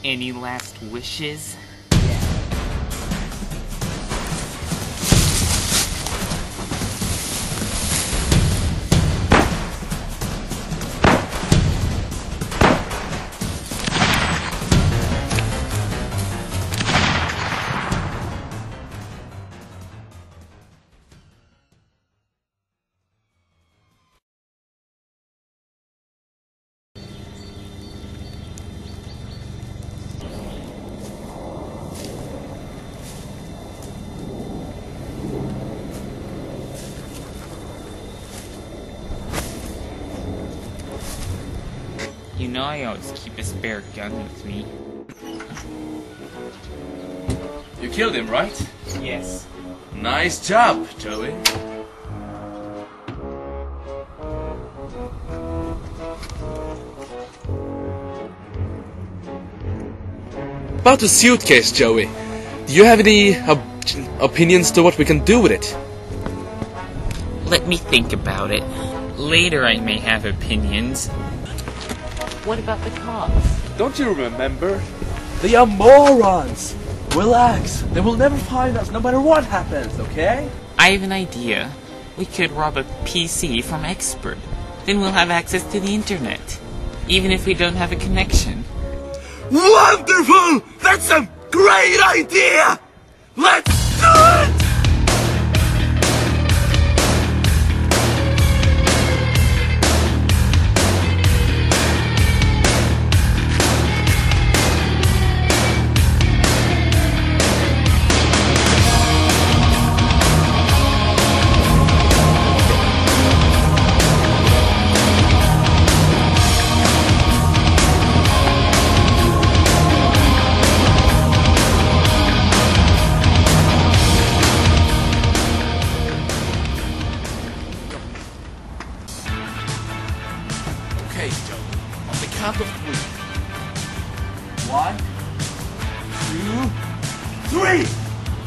Any last wishes? You know I always keep a spare gun with me. You killed him, right? Yes. Nice job, Joey. About the suitcase, Joey. Do you have any opinions to what we can do with it? Let me think about it. Later I may have opinions. What about the cops? Don't you remember? They are morons! Relax, they will never find us no matter what happens, okay? I have an idea. We could rob a PC from Expert. Then we'll have access to the internet. Even if we don't have a connection. Wonderful! That's a great idea! Let's do it! Okay, Joe. On the count of 3. 1, 2, 3!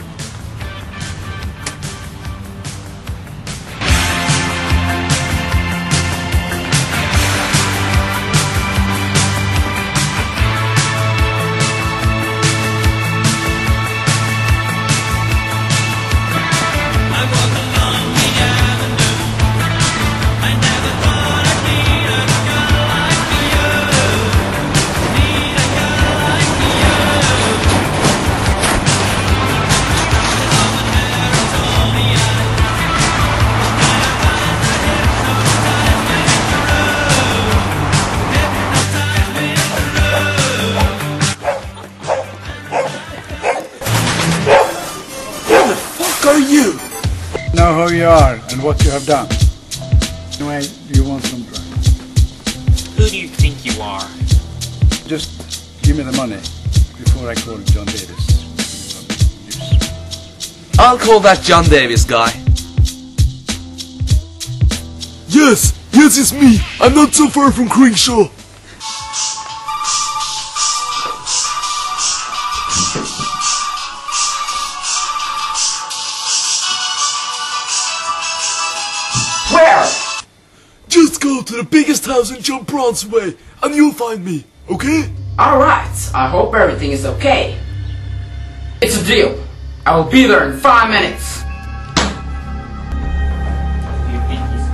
You know who you are and what you have done. Anyway, do you want some drugs? Who do you think you are? Just give me the money before I call John Davis. I'll call that John Davis guy. Yes, it's me. I'm not so far from Crenshaw. Where? Just go to the biggest house in John Brown's way, and you'll find me, okay? Alright, I hope everything is okay. It's a deal. I will be there in 5 minutes. Do you think he's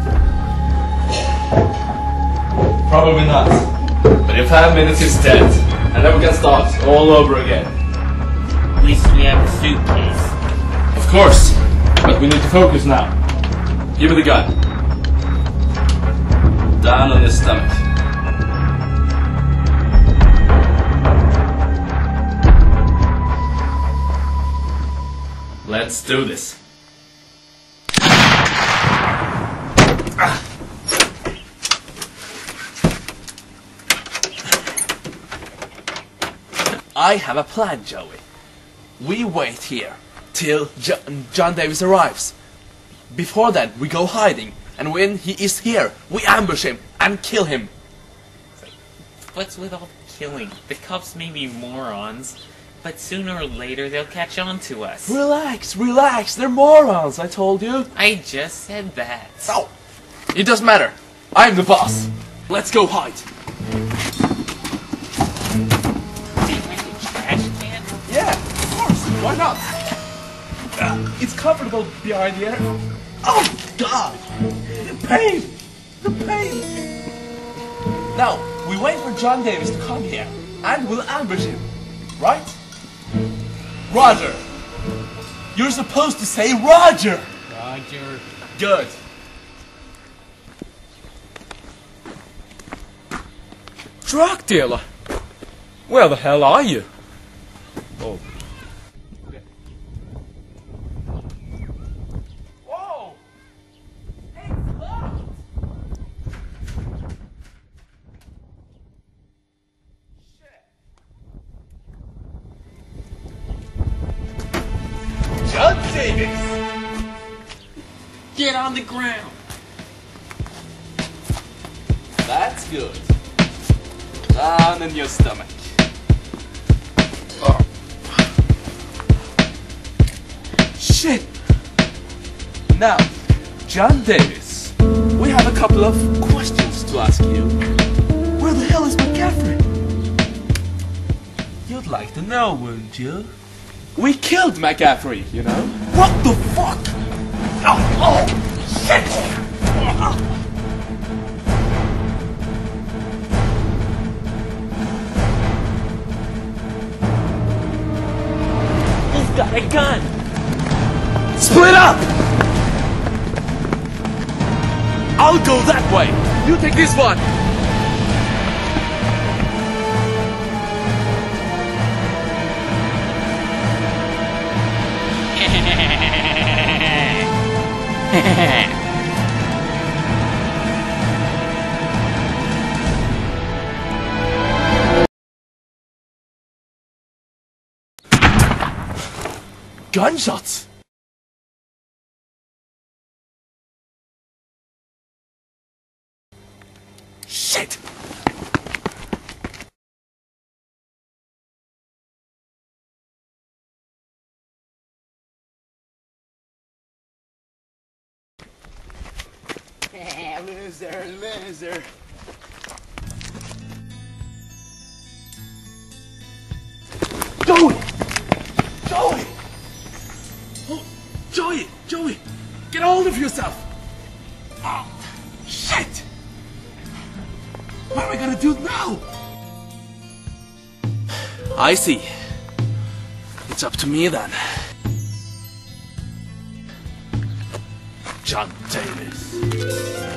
cool? Probably not. But in 5 minutes he's dead. And then we can start all over again. At least we have a suitcase. Of course. But we need to focus now. Give me the gun. Down on his stomach. Let's do this. I have a plan, Joey. We wait here till John Davis arrives. Before that, we go hiding, and when he is here, we ambush him and kill him. What's with all the killing? The cops may be morons, but sooner or later they'll catch on to us. Relax, relax, they're morons, I told you. I just said that. No, it doesn't matter. I'm the boss. Let's go hide. Why not? It's comfortable behind here. Oh, God! The pain! The pain! Now, we wait for John Davis to come here, and we'll ambush him. Right? Roger! You're supposed to say Roger! Roger. Good. Drug dealer? Where the hell are you? Oh. Whoa! It's locked! Shit. John Davis! Get on the ground. That's good. Down in your stomach. Shit! Now, John Davis, we have a couple of questions to ask you. Where the hell is McCaffrey? You'd like to know, wouldn't you? We killed McCaffrey, you know? What the fuck? Oh shit! He's got a gun. Split up! I'll go that way. You take this one. Gunshots! Shit! Loser. Joey! Joey! Oh, Joey! Get a hold of yourself! Oh, shit! What are we gonna do now? I see. It's up to me then. John Davis.